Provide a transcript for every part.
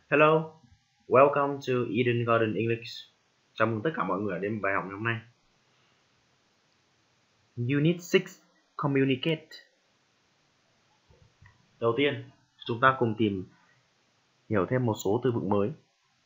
Hello, welcome to Eden Garden English. Chào mừng tất cả mọi người đến bài học ngày hôm nay. Unit 6 Communicate. Đầu tiên, chúng ta cùng tìm hiểu thêm một số từ vựng mới.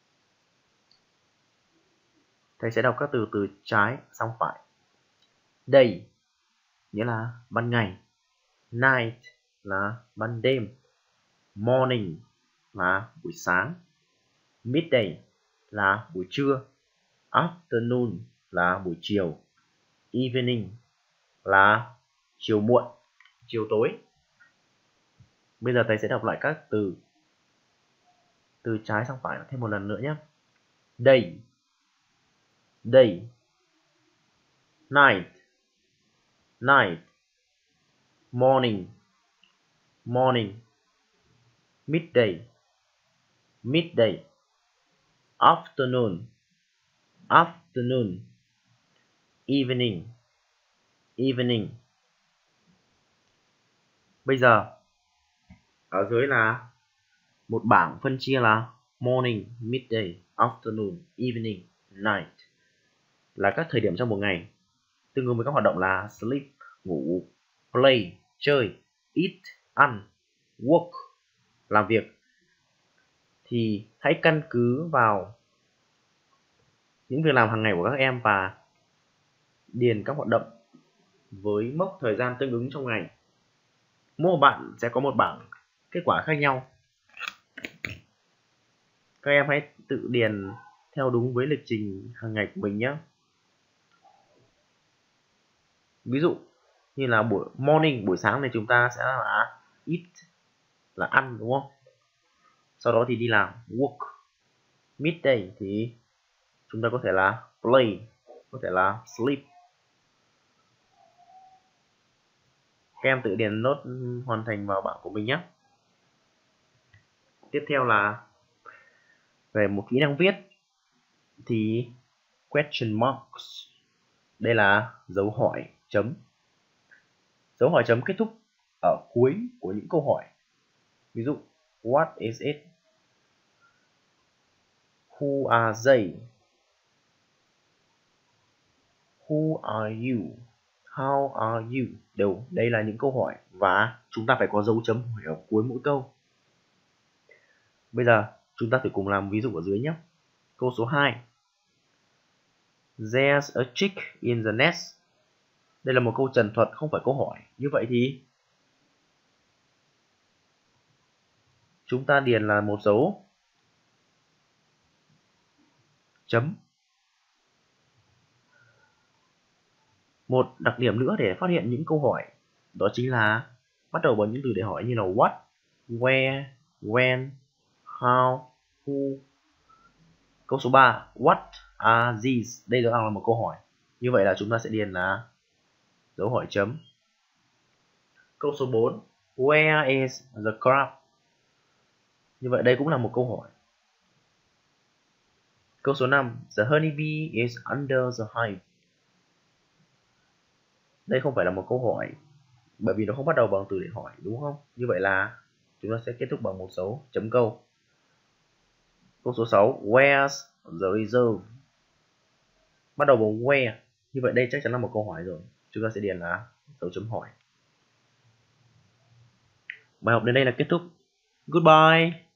Thầy sẽ đọc các từ từ trái sang phải. Day nghĩa là ban ngày, night là ban đêm, morning là buổi sáng, midday là buổi trưa, afternoon là buổi chiều, evening là chiều muộn, chiều tối. Bây giờ thầy sẽ đọc lại các từ trái sang phải thêm một lần nữa nhé. Day, day, night, night, morning, morning, midday, midday, afternoon, afternoon, evening, evening. Bây giờ ở dưới là một bảng phân chia là morning, midday, afternoon, evening, night là các thời điểm trong một ngày, tương ứng với các hoạt động là sleep, ngủ, play, chơi, eat, ăn, work, làm việc. Thì hãy căn cứ vào những việc làm hàng ngày của các em và điền các hoạt động với mốc thời gian tương ứng trong ngày. Mỗi một bạn sẽ có một bảng kết quả khác nhau. Các em hãy tự điền theo đúng với lịch trình hàng ngày của mình nhé. Ví dụ như là buổi morning, buổi sáng này chúng ta sẽ là eat là ăn, đúng không? Sau đó thì đi làm, work. Midday thì chúng ta có thể là play, có thể là sleep. Các em tự điền nốt hoàn thành vào bảng của mình nhé. Tiếp theo là về một kỹ năng viết thì question marks. Đây là dấu hỏi chấm. Dấu hỏi chấm kết thúc ở cuối của những câu hỏi. Ví dụ what is it? Who are they? Who are you? How are you? Đây là những câu hỏi và chúng ta phải có dấu chấm hỏi ở cuối mỗi câu. Bây giờ chúng ta thử cùng làm ví dụ ở dưới nhé. Câu số 2. There's a chick in the nest. Đây là một câu trần thuật, không phải câu hỏi. Như vậy thì chúng ta điền là một dấu chấm. Một đặc điểm nữa để phát hiện những câu hỏi đó chính là bắt đầu bằng những từ để hỏi như là what, where, when, how, who. Câu số 3. What are these? Đây là một câu hỏi. Như vậy là chúng ta sẽ điền là dấu hỏi chấm. Câu số 4. Where is the crab? Như vậy đây cũng là một câu hỏi. Câu số 5. The honeybee is under the hive. Đây không phải là một câu hỏi bởi vì nó không bắt đầu bằng từ để hỏi, đúng không? Như vậy là chúng ta sẽ kết thúc bằng một dấu chấm câu. Câu số 6. Where's the reserve? Bắt đầu bằng where. Như vậy đây chắc chắn là một câu hỏi rồi. Chúng ta sẽ điền là dấu chấm hỏi. Bài học đến đây là kết thúc. Goodbye.